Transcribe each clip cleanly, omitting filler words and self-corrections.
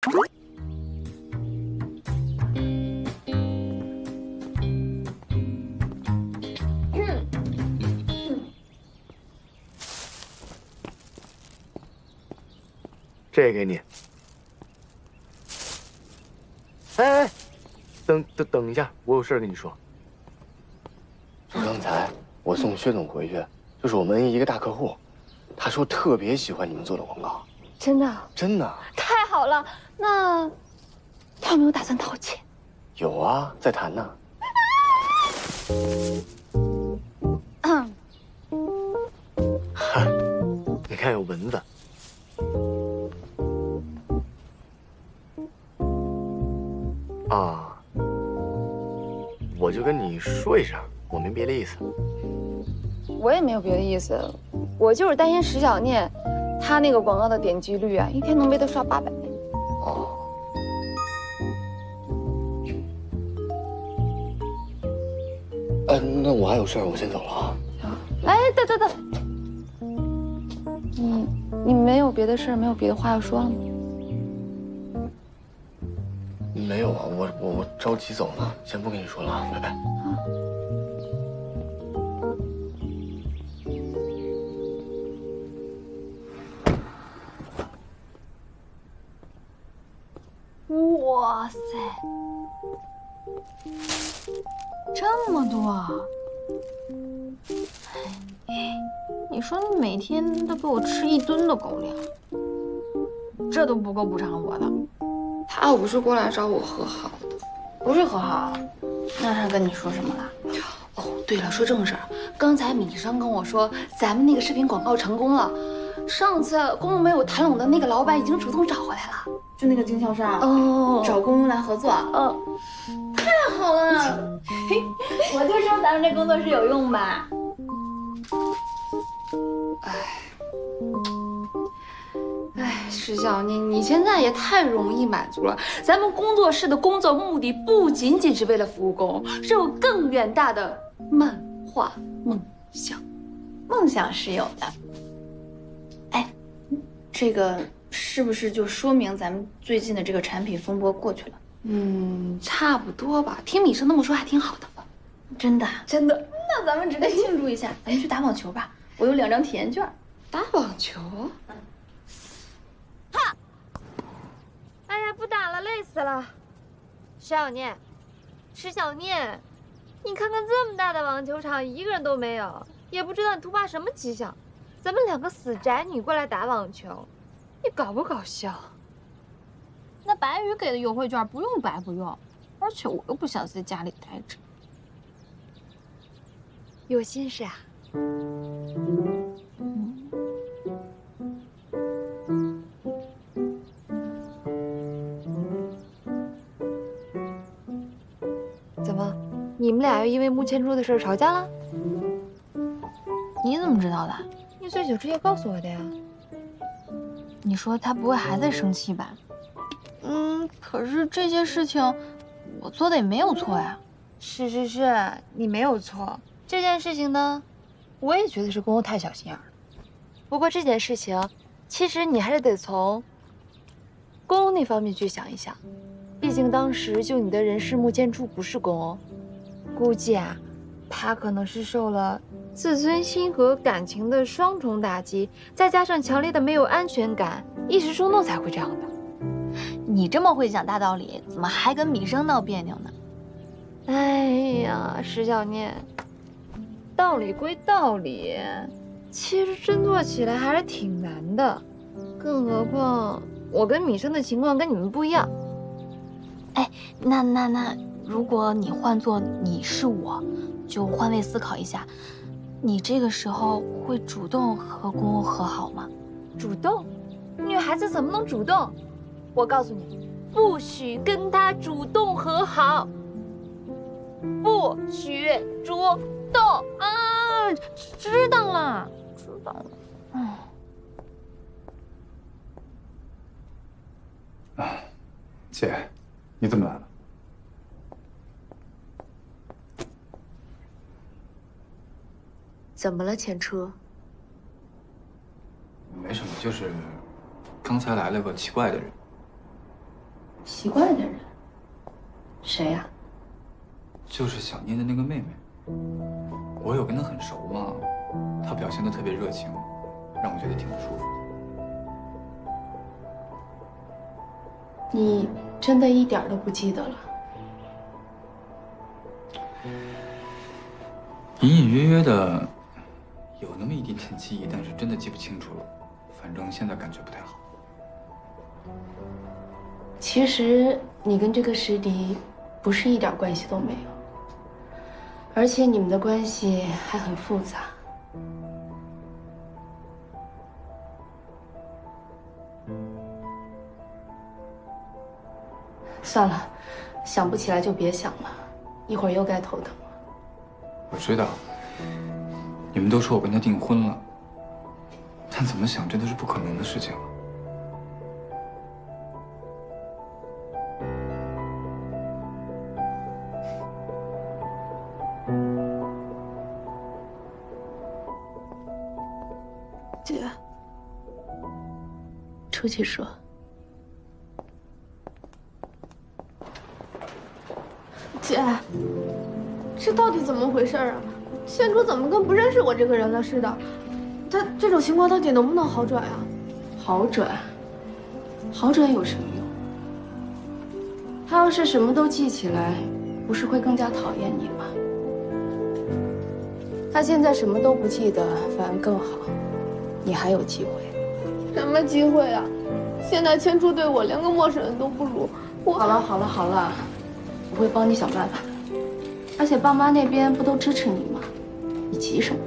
这给你。哎，等一下，我有事跟你说。就刚才我送薛总回去，就是我们一个大客户，他说特别喜欢你们做的广告。 真的？ 真的？ 太好了！那他有没有打算掏钱？ 有啊，在谈呢。你看有蚊子。啊，我就跟你说一声，我没别的意思。 我也没有别的意思，我就是担心石小念，他那个广告的点击率啊，一天能被他刷800。 哦。那我还有事儿，我先走了啊。 哎，等，你没有别的事儿，没有别的话要说了吗？ 没有啊，我着急走呢，先不跟你说了啊，拜拜。 哇塞，这么多啊！你说你每天都给我吃1吨的狗粮，这都不够补偿我的。他又不是过来找我和好的，不是和好，那他跟你说什么了？哦，对了，说正事儿，刚才米生跟我说，咱们那个视频广告成功了。上次公路没有谈拢的那个老板已经主动找回来了，就那个经销商哦，找公路来合作。太好了！我就说咱们这工作室有用吧。石小念，你现在也太容易满足了。咱们工作室的工作目的不仅仅是为了服务工，是有更远大的漫画梦想。梦想是有的。哎，这个是不是就说明咱们最近的这个产品风波过去了？差不多吧。听米生那么说，还挺好的。真的？真的。那咱们值得庆祝一下，咱们去打网球吧。我有2张体验券。打网球？ 哎呀，不打了，累死了。石小念，你看看这么大的网球场，一个人都没有，也不知道你图怕什么吉祥。咱们2个死宅女过来打网球，你搞不搞笑？ 那白宇给的优惠券不用白不用，而且我又不想在家里待着。 有心事啊？怎么，你们俩又因为穆千珠的事吵架了？ 你怎么知道的？ 你醉酒之夜告诉我的呀。 你说他不会还在生气吧？可是这些事情我做的也没有错呀。 是，你没有错。这件事情呢，我也觉得是公公太小心眼了。不过这件事情，其实你还是得从公公那方面去想一想。毕竟当时救你的人是穆千珠，不是公公。估计啊，他可能是受了自尊心和感情的双重打击，再加上强烈的没有安全感，一时冲动才会这样的。 你这么会讲大道理，怎么还跟米生闹别扭呢？ 哎呀，石小念，道理归道理，其实真做起来还是挺难的。更何况我跟米生的情况跟你们不一样。 哎，那，如果你换做你是我，就换位思考一下，你这个时候会主动和公公和好吗？ 主动？女孩子怎么能主动？我告诉你，不许跟他主动和好，不许主动啊！知道了。 姐，你怎么来了？ 怎么了，前车？ 没什么，就是刚才来了个奇怪的人。 奇怪的人，谁呀？ 就是小念的那个妹妹。我有跟她很熟嘛，她表现得特别热情，让我觉得挺不舒服的。 你真的一点都不记得了？ 隐隐约约的有那么一点点记忆，但是真的记不清楚了。反正现在感觉不太好。 其实你跟这个师弟不是一点关系都没有，而且你们的关系还很复杂。算了，想不起来就别想了，一会儿又该头疼了。 我知道，你们都说我跟他订婚了，但怎么想这都是不可能的事情了。 姐，出去说。 姐，这到底怎么回事啊？县主怎么跟不认识我这个人了似的？他这种情况到底能不能好转啊？ 好转？好转有什么用？他要是什么都记起来，不是会更加讨厌你吗？他现在什么都不记得，反而更好，你还有机会。 什么机会啊？现在千初对我连个陌生人都不如，我…… 好了好了好了，我会帮你想办法的。而且爸妈那边不都支持你吗？你急什么？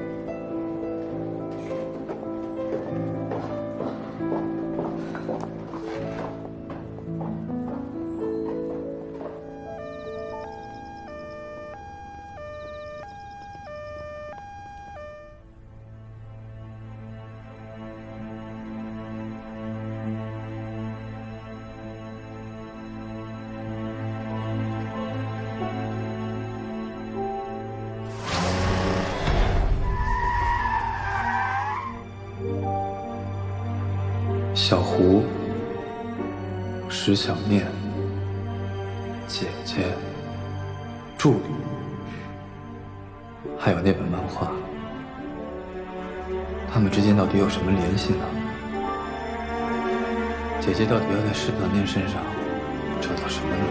小胡、石小念、姐姐、助理，还有那本漫画，他们之间到底有什么联系呢？姐姐到底要在石小念身上找到什么呢？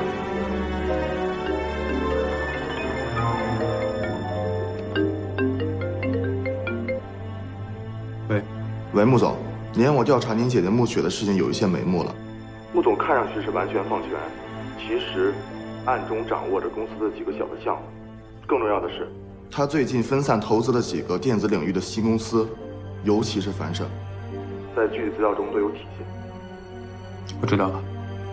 喂，穆总，您让我调查您姐姐穆雪的事情有一些眉目了。 穆总看上去是完全放权，其实暗中掌握着公司的几个小的项目。更重要的是， 他最近分散投资了几个电子领域的新公司，尤其是凡盛， 在具体资料中都有体现。 我知道了。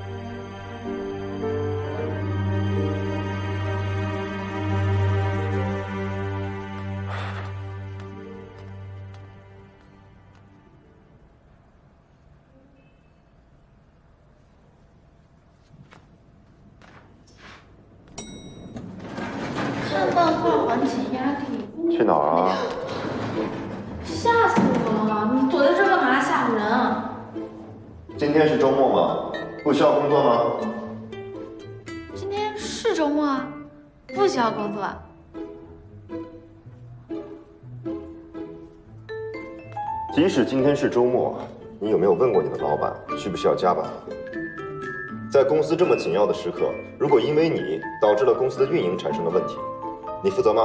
看漫画缓解压力。 去哪儿啊？ 吓死我了！你躲在这儿干嘛？吓唬人啊！ 今天是周末吗？不需要工作吗？ 今天是周末啊，不需要工作。 即使今天是周末，你有没有问过你的老板需不需要加班？在公司这么紧要的时刻，如果因为你导致了公司的运营产生了问题，你负责吗？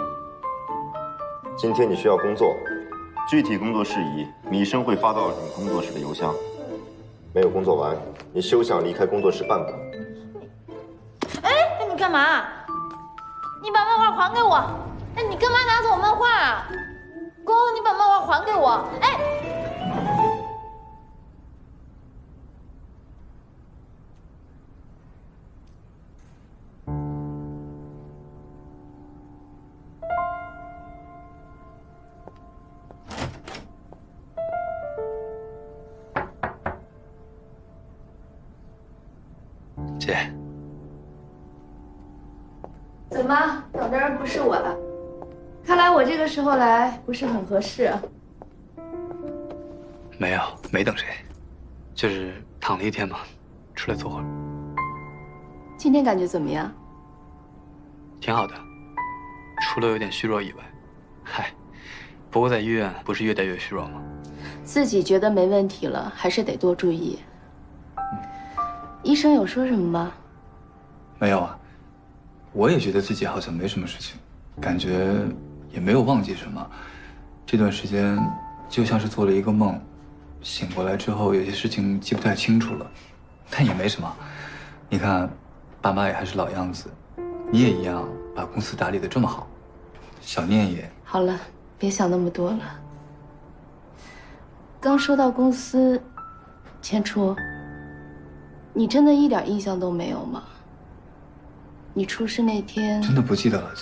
今天你需要工作，具体工作事宜，米生会发到你工作室的邮箱。没有工作完，你休想离开工作室半步。 哎，你干嘛？你把漫画还给我！哎，你干嘛拿走我漫画啊？公，你把漫画还给我！哎。 姐， 怎么等的人不是我了？看来我这个时候来不是很合适啊。 没有，没等谁，就是躺了一天嘛， 出来坐会儿。 今天感觉怎么样？ 挺好的，除了有点虚弱以外。嗨，不过在医院不是越待越虚弱吗？ 自己觉得没问题了，还是得多注意。医生有说什么吗？ 没有啊，我也觉得自己好像没什么事情，感觉也没有忘记什么。这段时间就像是做了一个梦，醒过来之后有些事情记不太清楚了，但也没什么。你看，爸妈也还是老样子，你也一样把公司打理得这么好，小念也…… 好了，别想那么多了。刚说到公司，千初，你真的一点印象都没有吗？你出事那天真的不记得了，姐。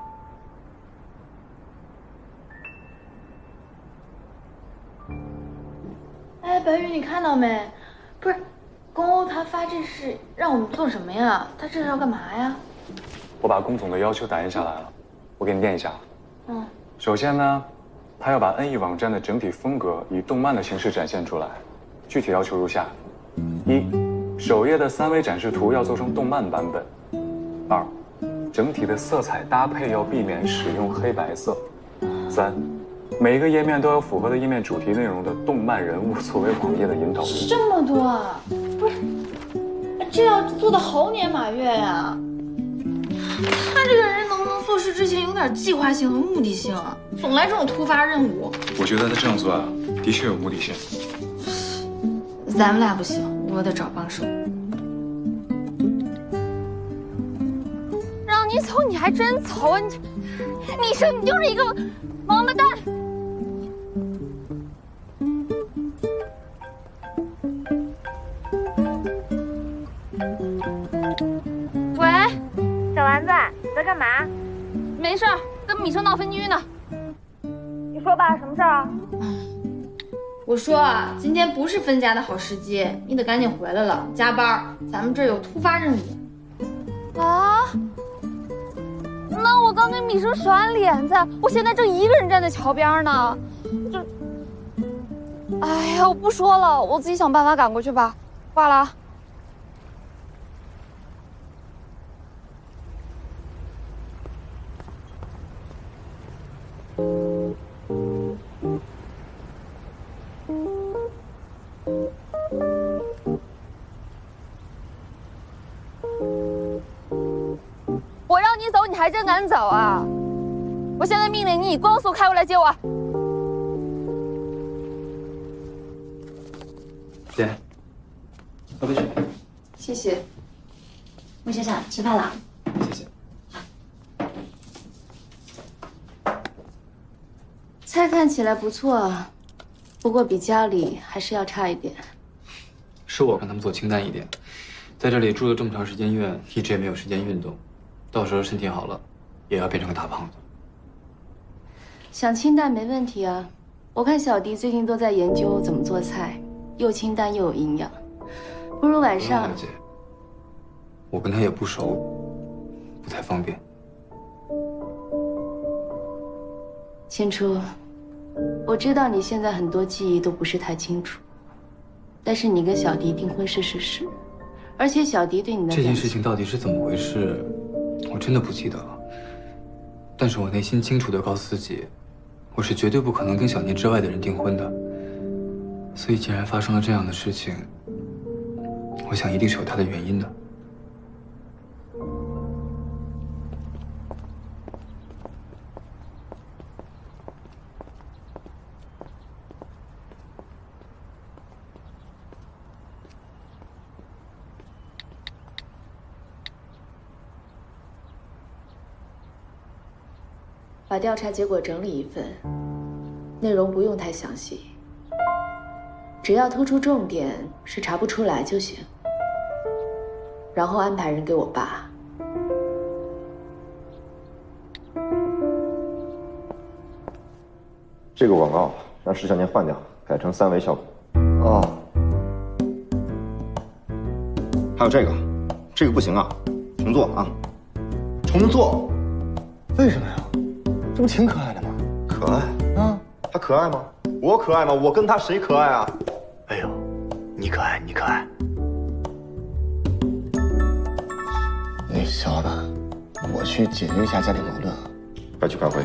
哎，白宇，你看到没？不是，宫欧他发这事让我们做什么呀？他这是要干嘛呀？ 我把龚总的要求打印下来了，我给你念一下。 嗯。 首先呢，他要把 NE 网站的整体风格以动漫的形式展现出来，具体要求如下：一，首页的3维展示图要做成动漫版本；二，整体的色彩搭配要避免使用黑白色；三，每个页面都有符合的页面主题内容的动漫人物作为网页的引导人物。 这么多啊！不是，这要做的猴年马月呀！他这个人能不能做事之前有点计划性和目的性啊？总来这种突发任务。 我觉得他这样做啊，的确有目的性。 咱们俩不行，我得找帮手。 让你走你还真走啊！你说你就是一个王八蛋。喂， 小丸子，你在干嘛？ 没事儿，跟米生闹分居呢。 你说吧，什么事儿啊？ 我说啊，今天不是分家的好时机，你得赶紧回来了，加班，咱们这儿有突发任务。 啊？那我刚跟米生甩完脸子，我现在正一个人站在桥边呢。这，哎呀，我不说了，我自己想办法赶过去吧。挂了啊。我让你走，你还真敢走啊！我现在命令你以光速开过来接我。 姐，喝杯水。 谢谢。 魏先生，吃饭了。 谢谢。 菜看起来不错，不过比家里还是要差一点。 是我让他们做清淡一点，在这里住了这么长时间院，一直也没有时间运动，到时候身体好了，也要变成个大胖子。 想清淡没问题啊，我看小迪最近都在研究怎么做菜，又清淡又有营养。不如晚上…… 姐，我跟他也不熟，不太方便。 千初，我知道你现在很多记忆都不是太清楚，但是你跟小迪订婚是事实，而且小迪对你的这件事情到底是怎么回事，我真的不记得了。但是我内心清楚地告诉自己，我是绝对不可能跟小念之外的人订婚的。所以既然发生了这样的事情，我想一定是有它的原因的。 把调查结果整理一份，内容不用太详细，只要突出重点，是查不出来就行。然后安排人给我爸。 这个广告让石小年换掉，改成3维效果。哦。还有这个不行啊，重做啊，重做。 为什么呀？这不挺可爱的吗？ 可爱啊？他可爱吗？我可爱吗？我跟他谁可爱啊？ 哎呦，你可爱，你可爱。 小老板，我去解决一下家庭矛盾啊。 快去开会。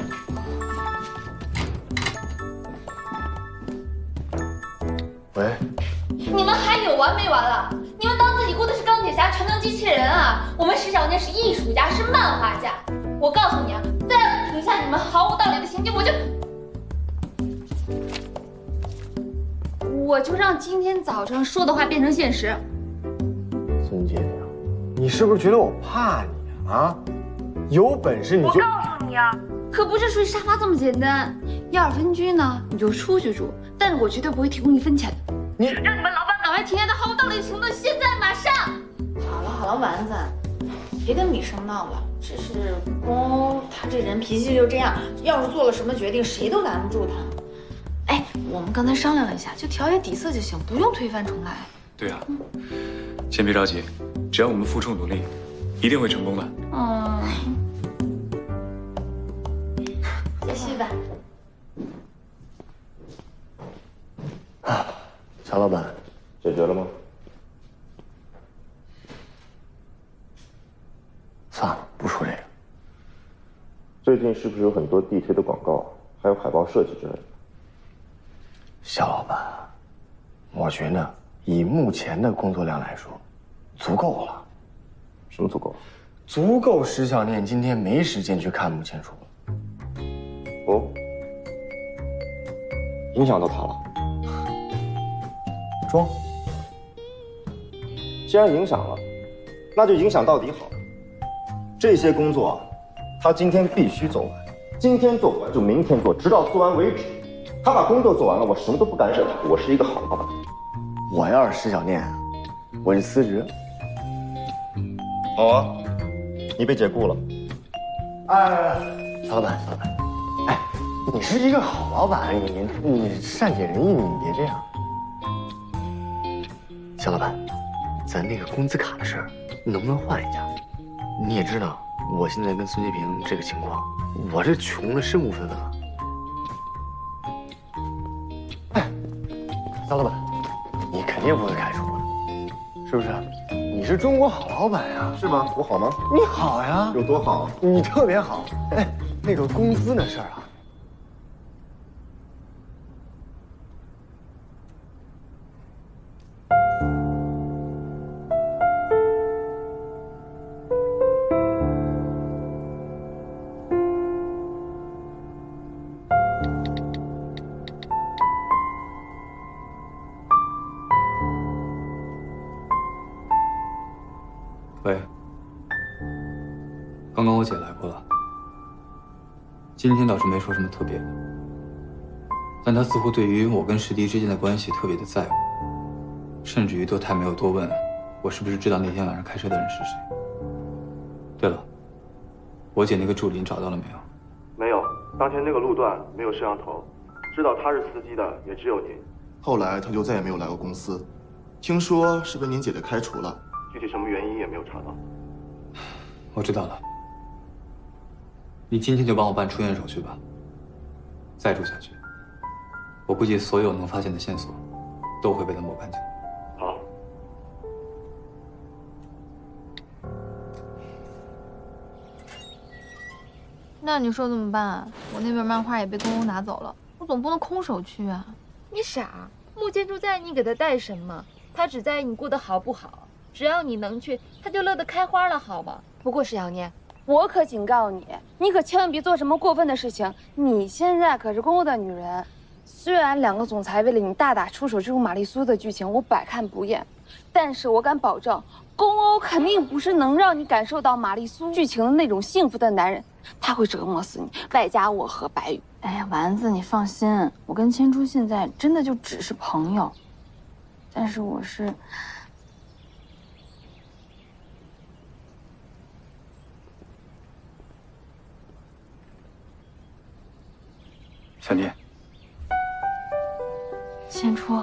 喂， 你们还有完没完了？你们当自己雇的是钢铁侠、全能机器人啊？我们石小念是艺术家，是漫画家。我告诉你啊，再不停下你们毫无道理的行径，我就让今天早上说的话变成现实。 孙姐姐，你是不是觉得我怕你啊？有本事你就…… 我告诉你啊， 可不是睡沙发这么简单。要是分居呢，你就出去住，但是我绝对不会提供1分钱的。 你让你们老板赶快停下的毫无道理的行动，现在马上！ 好了，丸子，别跟米生闹了。只是公他这人脾气就这样，要是做了什么决定，谁都拦不住他。哎，我们刚才商量了一下，就调些底色就行，不用推翻重来。 对啊，先别着急，只要我们付出努力，一定会成功的。 继续吧。 乔老板， 解决了吗？ 算了，不说这个。 最近是不是有很多地推的广告，还有海报设计之类的？ 肖老板，我觉得以目前的工作量来说，足够了。 什么足够？ 足够石小念今天没时间去看穆千楚。 哦，影响到他了。 装。 既然影响了，那就影响到底好。这些工作，他今天必须做完，今天做不完就明天做，直到做完为止。他把工作做完了，我什么都不干涉他，我是一个好老板。 我要是石小念，我就辞职。 好啊，你被解雇了。 哎，曹老板，哎，你是一个好老板，你善解人意，你别这样。肖老板，咱那个工资卡的事儿，能不能换一下？你也知道，我现在跟孙洁平这个情况，我这穷的身无分文了。哎，肖老板，你肯定不会开除我，是不是？你是中国好老板呀， 是吗？我好吗？ 你好呀， 有多好？ 你特别好。哎，那个工资的事儿啊。 喂，刚刚我姐来过了，今天倒是没说什么特别的，但她似乎对于我跟石迪之间的关系特别的在乎，甚至于都太没有多问我是不是知道那天晚上开车的人是谁。对了，我姐那个助理你找到了没有？ 没有，当天那个路段没有摄像头，知道他是司机的也只有您。 后来他就再也没有来过公司，听说是被您姐姐开除了。 具体什么原因也没有查到。 我知道了，你今天就帮我办出院手续吧。再住下去，我估计所有能发现的线索都会被他抹干净。 好。 那你说怎么办啊？我那本漫画也被公公拿走了，我总不能空手去啊。 你傻，穆建筑在意你给他带什么？他只在意你过得好不好。只要你能去，他就乐得开花了，好吗？不过石小念，我可警告你，你可千万别做什么过分的事情。你现在可是公公的女人，虽然2个总裁为了你大打出手这种玛丽苏的剧情我百看不厌，但是我敢保证，公欧肯定不是能让你感受到玛丽苏剧情的那种幸福的男人，他会折磨死你，外加我和白宇。 哎呀，丸子，你放心，我跟千初现在真的就只是朋友，但是我是。 小妮， 千初，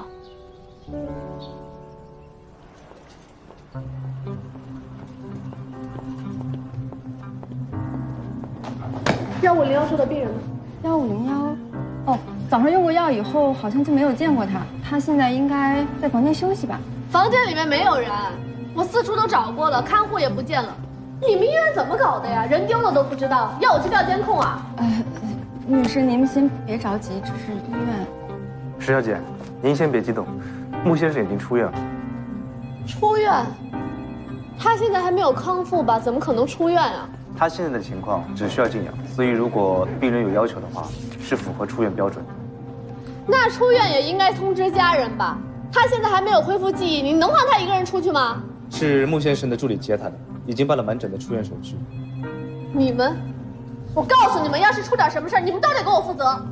1501说的病人呢？1501，哦，早上用过药以后好像就没有见过他，他现在应该在房间休息吧？ 房间里面没有人，我四处都找过了，看护也不见了。 你们医院怎么搞的呀？人丢了都不知道，要我去调监控啊？女士，您先别着急，这是医院。 石小姐，您先别激动，穆先生已经出院了。 出院？他现在还没有康复吧？怎么可能出院啊？ 他现在的情况只需要静养，所以如果病人有要求的话，是符合出院标准的。 那出院也应该通知家人吧？他现在还没有恢复记忆，你能让他一个人出去吗？ 是穆先生的助理接他的，已经办了完整的出院手续。 你们，我告诉你们，要是出点什么事儿，你们都得给我负责。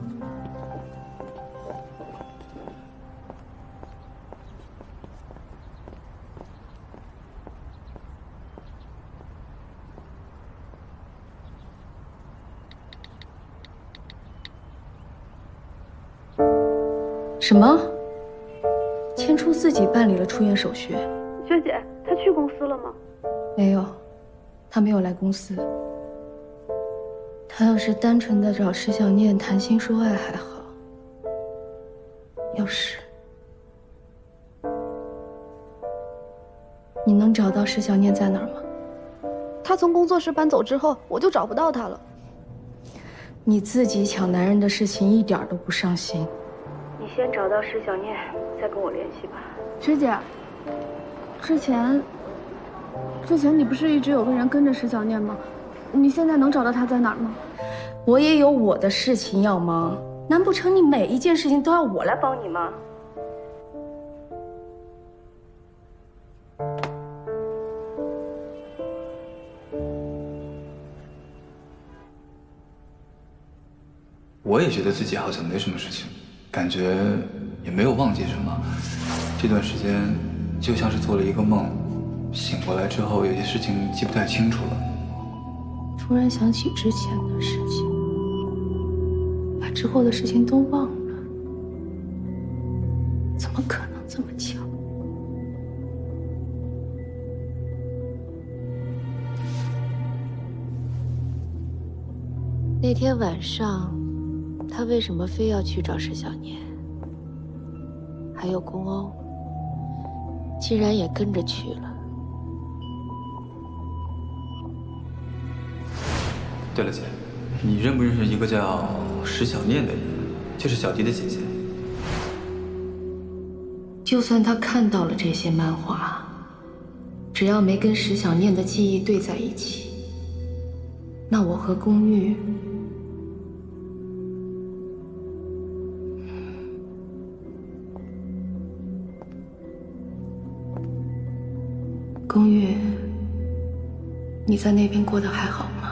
什么？千初自己办理了出院手续？ 薛姐，她去公司了吗？ 没有，她没有来公司。她要是单纯的找石小念谈心说爱还好，要是你能找到石小念在哪儿吗？ 她从工作室搬走之后，我就找不到她了。 你自己抢男人的事情一点都不上心。 你先找到石小念，再跟我联系吧。 师姐，之前你不是一直有个人跟着石小念吗？你现在能找到他在哪儿吗？ 我也有我的事情要忙，难不成你每一件事情都要我来帮你吗？ 我也觉得自己好像没什么事情，感觉也没有忘记什么。这段时间就像是做了一个梦，醒过来之后有些事情记不太清楚了。 突然想起之前的事情，把之后的事情都忘了，怎么可能这么巧？ 那天晚上，他为什么非要去找石小念？还有宫欧，竟然也跟着去了。 对了，姐，你认不认识一个叫石小念的人？就是小迪的姐姐。 就算他看到了这些漫画，只要没跟石小念的记忆对在一起，那我和宫玉宫玉，你在那边过得还好吗？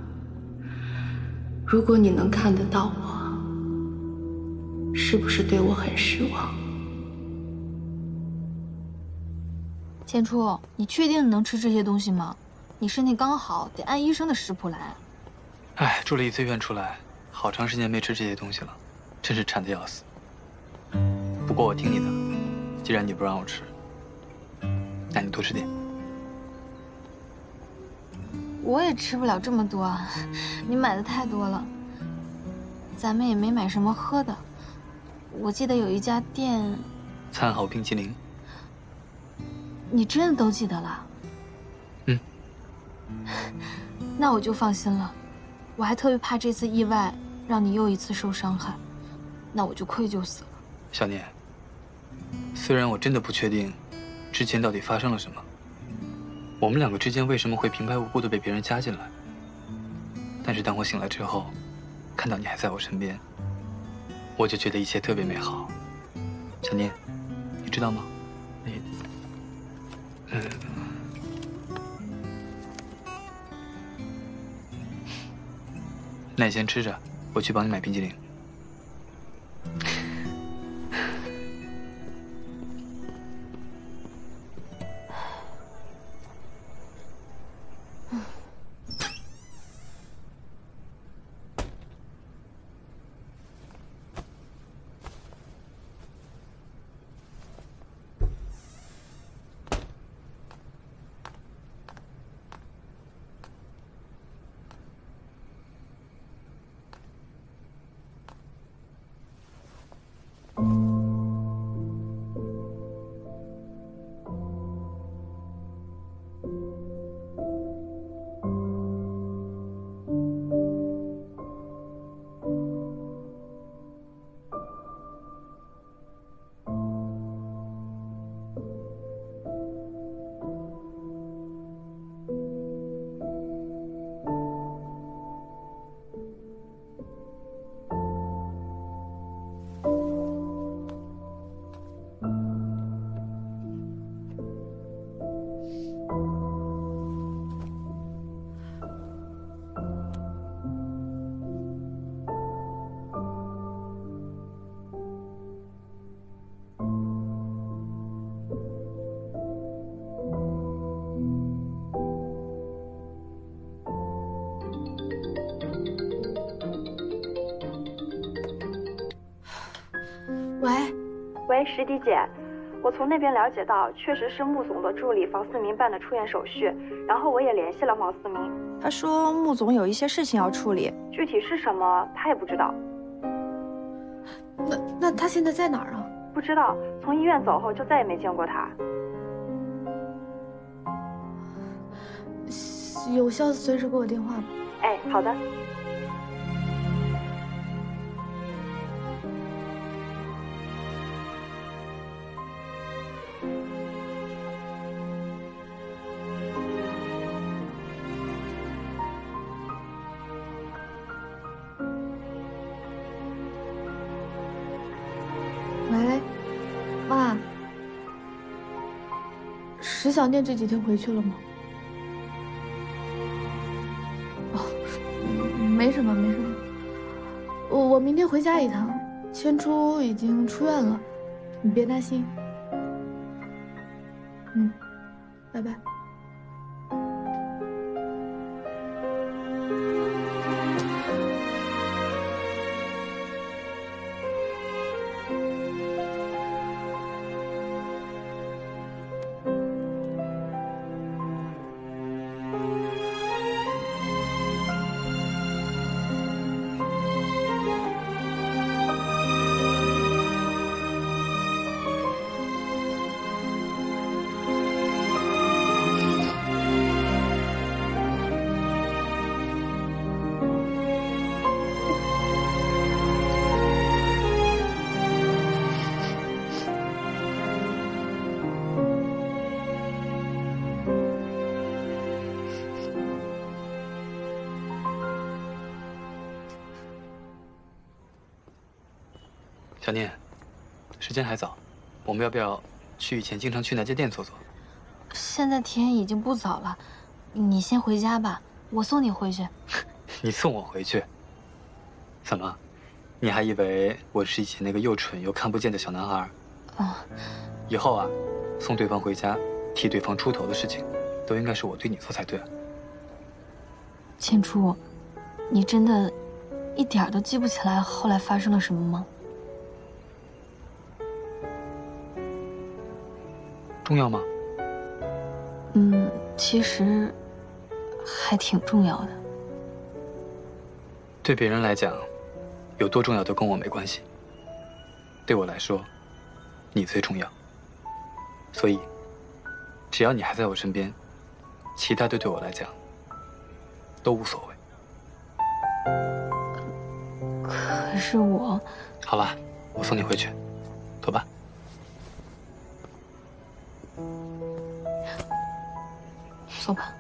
如果你能看得到我，是不是对我很失望？ 千初，你确定你能吃这些东西吗？你身体刚好，得按医生的食谱来。 哎，住了一次院出来，好长时间没吃这些东西了，真是馋得要死。不过我听你的，既然你不让我吃，那你多吃点。 我也吃不了这么多啊，你买的太多了。咱们也没买什么喝的，我记得有一家店， 餐好冰淇淋。 你真的都记得了？ 嗯。 那我就放心了。我还特别怕这次意外让你又一次受伤害，那我就愧疚死了。 小念，虽然我真的不确定之前到底发生了什么，我们两个之间为什么会平白无故的被别人加进来，但是当我醒来之后，看到你还在我身边，我就觉得一切特别美好。小念，你知道吗？那你先吃着，我去帮你买冰激凌。 喂，石迪姐，我从那边了解到，确实是穆总的助理房思明办的出院手续，然后我也联系了房思明，他说穆总有一些事情要处理，具体是什么他也不知道。 那他现在在哪儿啊？ 不知道，从医院走后就再也没见过他。 有消息随时给我电话吧。 哎，好的。 喂，妈，石小念这几天回去了吗？没什么，没什么。我明天回家一趟，千初已经出院了，你别担心。拜拜。 小念，时间还早，我们要不要去以前经常去那家店坐坐？ 现在天已经不早了，你先回家吧，我送你回去。 你送我回去？怎么？你还以为我是以前那个又蠢又看不见的小男孩？以后啊，送对方回家，替对方出头的事情，都应该是我对你做才对。 千初，你真的一点都记不起来后来发生了什么吗？ 重要吗？ 其实还挺重要的。 对别人来讲，有多重要都跟我没关系。对我来说，你最重要。所以，只要你还在我身边，其他的对我来讲都无所谓。 可是我…… 好了，我送你回去，走吧。 走吧。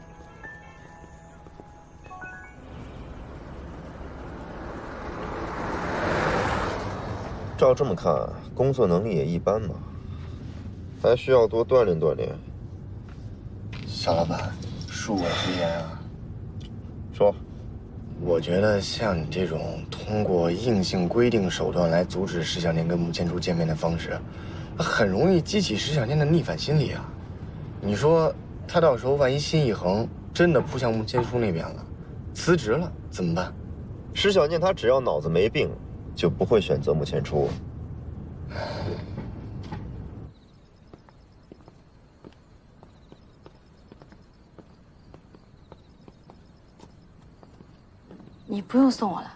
照这么看，工作能力也一般嘛，还需要多锻炼锻炼。 小老板，恕我直言啊， 说， 我觉得像你这种通过硬性规定手段来阻止石小念跟穆千初见面的方式，很容易激起石小念的逆反心理啊。你说他到时候万一心一横，真的扑向穆千初那边了，辞职了怎么办？ 石小念他只要脑子没病，就不会选择穆千初。 你不用送我了。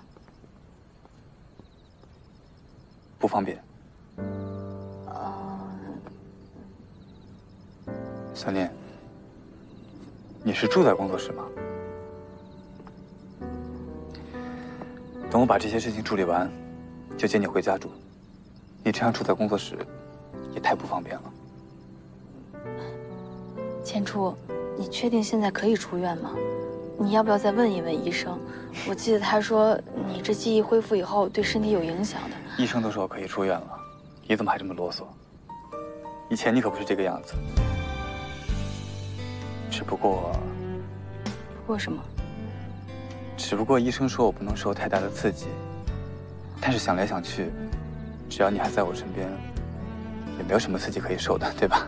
不方便。小念，你是住在工作室吗？等我把这些事情处理完，就接你回家住。你这样住在工作室，也太不方便了。 千初，你确定现在可以出院吗？你要不要再问一问医生？我记得他说你这记忆恢复以后对身体有影响的。 医生都说我可以出院了，你怎么还这么啰嗦？以前你可不是这个样子。只不过什么？ 只不过医生说我不能受太大的刺激，但是想来想去，只要你还在我身边，也没有什么刺激可以受的，对吧？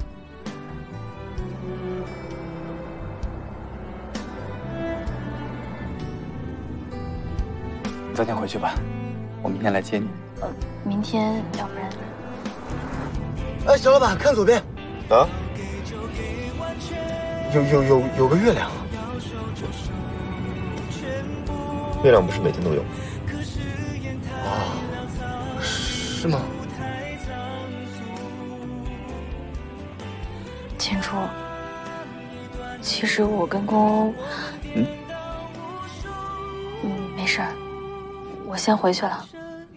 你早点回去吧，我明天来接你。 明天要不然哎，小老板，看左边。 啊？ 有个月亮。 月亮不是每天都有。 哦，是吗？ 秦初，其实我跟公，没事儿，我先回去了。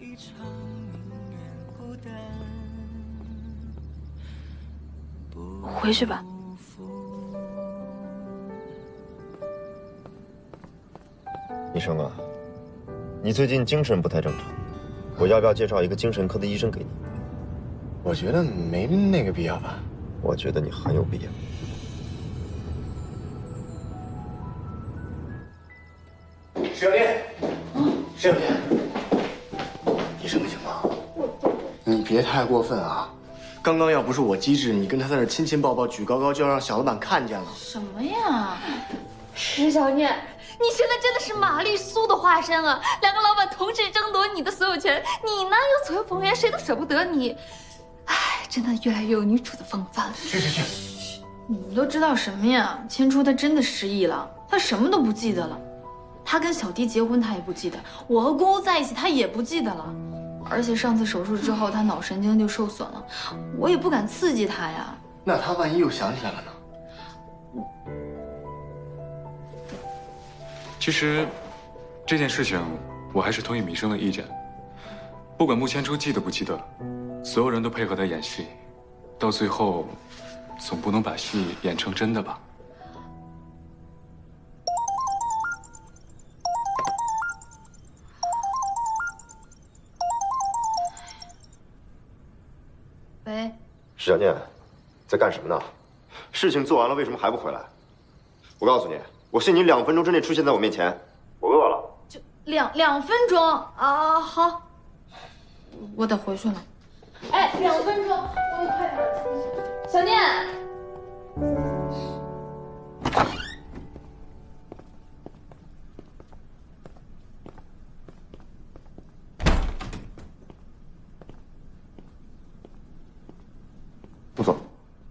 回去吧。 医生啊，你最近精神不太正常，我要不要介绍一个精神科的医生给你？ 我觉得没那个必要吧。 我觉得你很有必要。 石小莲，石小莲，你什么情况？你别太过分啊！刚刚要不是我机智，你跟他在那亲亲抱抱，举高高，就要让小老板看见了。 什么呀？ 石小念，你现在真的是玛丽苏的化身啊！两个老板同时争夺你的所有权，你呢又左右逢源，谁都舍不得你。唉，真的越来越有女主的风范。 去。 你们都知道什么呀？千初他真的失忆了，他什么都不记得了。他跟小迪结婚他也不记得，我和公欧在一起他也不记得了。而且上次手术之后他脑神经就受损了，我也不敢刺激他呀。 那他万一又想起来了呢？ 其实，这件事情我还是同意米生的意见。不管穆千初记得不记得，所有人都配合他演戏，到最后，总不能把戏演成真的吧？ 喂， 石小念，在干什么呢？事情做完了，为什么还不回来？我告诉你，我信你2分钟之内出现在我面前。我饿了。 就两分钟啊！好，我得回去了。 哎，2分钟，我快点。小念， 不走。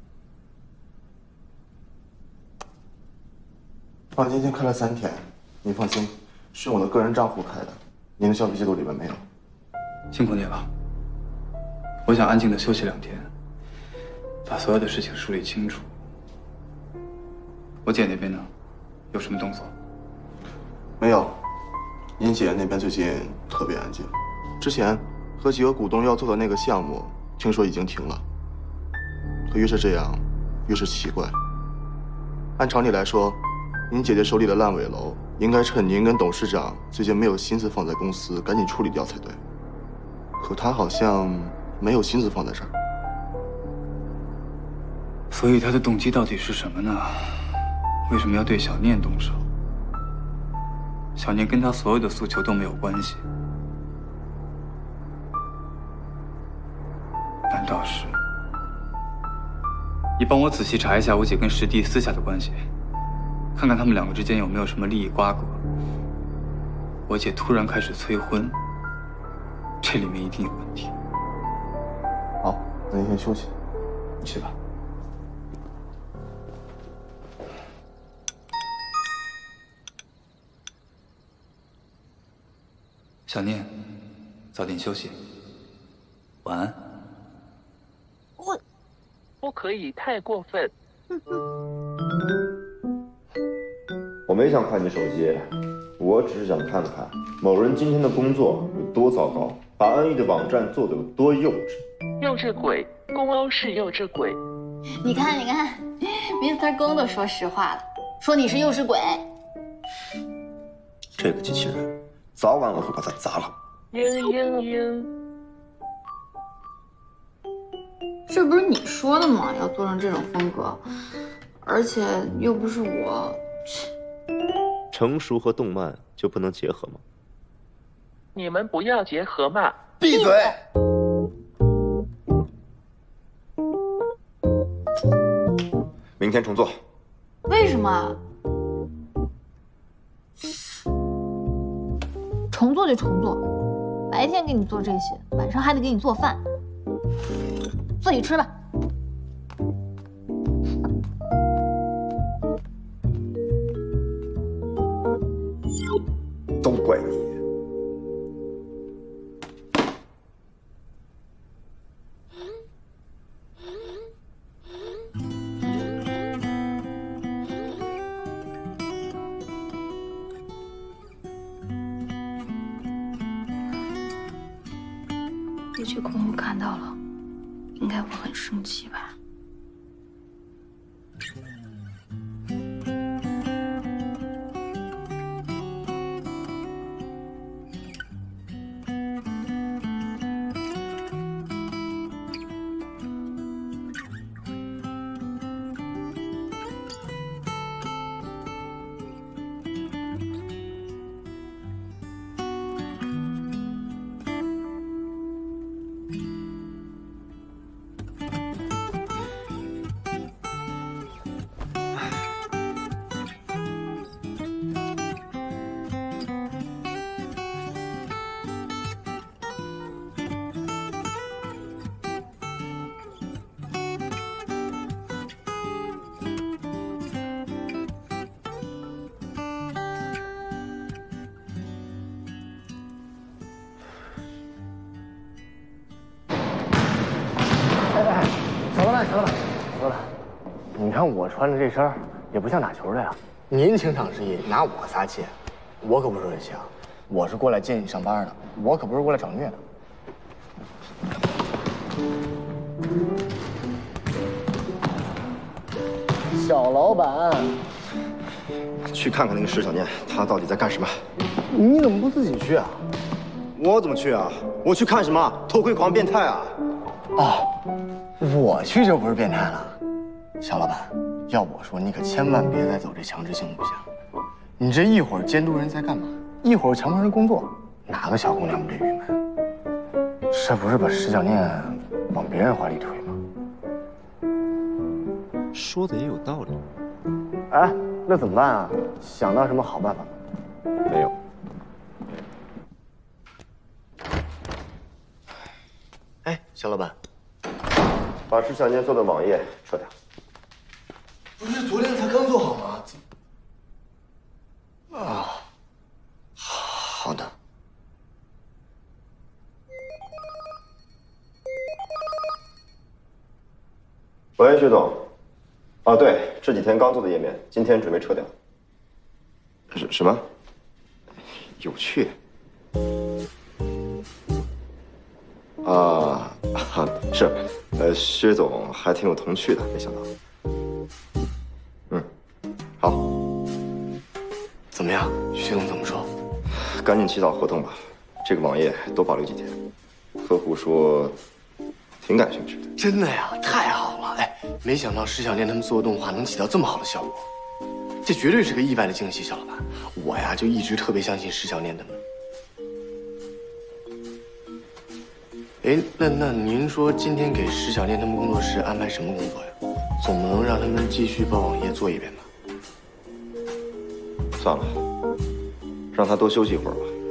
房间先开了3天，您放心，是用我的个人账户开的，您的消费记录里面没有。 辛苦你了，我想安静的休息2天，把所有的事情梳理清楚。我姐那边呢，有什么动作？ 没有，您姐那边最近特别安静。之前和几个股东要做的那个项目，听说已经停了。可越是这样，越是奇怪。按常理来说，您姐姐手里的烂尾楼，应该趁您跟董事长最近没有心思放在公司，赶紧处理掉才对。可她好像没有心思放在这儿。 所以他的动机到底是什么呢？为什么要对小念动手？小念跟他所有的诉求都没有关系，难道是？你帮我仔细查一下我姐跟石弟私下的关系，看看他们2个之间有没有什么利益瓜葛。我姐突然开始催婚，这里面一定有问题。 好，那您先休息， 你去吧。小念，早点休息，晚安。 不可以太过分。 我没想看你手机，我只是想看看某人今天的工作有多糟糕，把安逸的网站做得有多幼稚。 幼稚鬼，公欧是幼稚鬼。 你看，Mr. 公都说实话了，说你是幼稚鬼。 这个机器人，早晚我会把它砸了。 嘤。 这不是你说的吗？要做成这种风格，而且又不是我。 成熟和动漫就不能结合吗？ 你们不要结合嘛！ 闭嘴！明天重做。 为什么？ 重做就重做，白天给你做这些，晚上还得给你做饭，自己吃吧。 怪你。 估计公公看到了，应该会很生气吧。 小老板，你看我穿的这身也不像打球的呀。您情场失意，拿我撒气，我可不是这些啊，我是过来接你上班的，我可不是过来找虐的。小老板， 去看看那个石小念，他到底在干什么？ 你怎么不自己去啊？ 我怎么去啊？我去看什么？偷窥狂变态啊！ 哦，我去就不是变态了。小老板，要我说，你可千万别再走这强制性路线。你这一会儿监督人在干嘛，一会儿强迫人工作，哪个小姑娘不这郁闷？这不是把石小念往别人怀里推吗？ 说的也有道理。 哎，那怎么办啊？想到什么好办法吗？ 没有。 哎，小老板， 把石小念做的网页撤掉。 不是昨天才刚做好吗？啊，好的。 喂，徐总。哦，对，这几天刚做的页面，今天准备撤掉。什么？有趣。是，薛总还挺有童趣的，没想到。好。 怎么样？薛总怎么说？ 赶紧起草合同吧，这个网页多保留几天。客户说挺感兴趣的。 真的呀，太好了！哎，没想到石小念他们做的动画能起到这么好的效果，这绝对是个意外的惊喜，小老板。我呀就一直特别相信石小念他们。哎，那您说今天给石小念他们工作室安排什么工作呀？总不能让他们继续把网页做一遍吧？ 算了，让他多休息一会儿吧。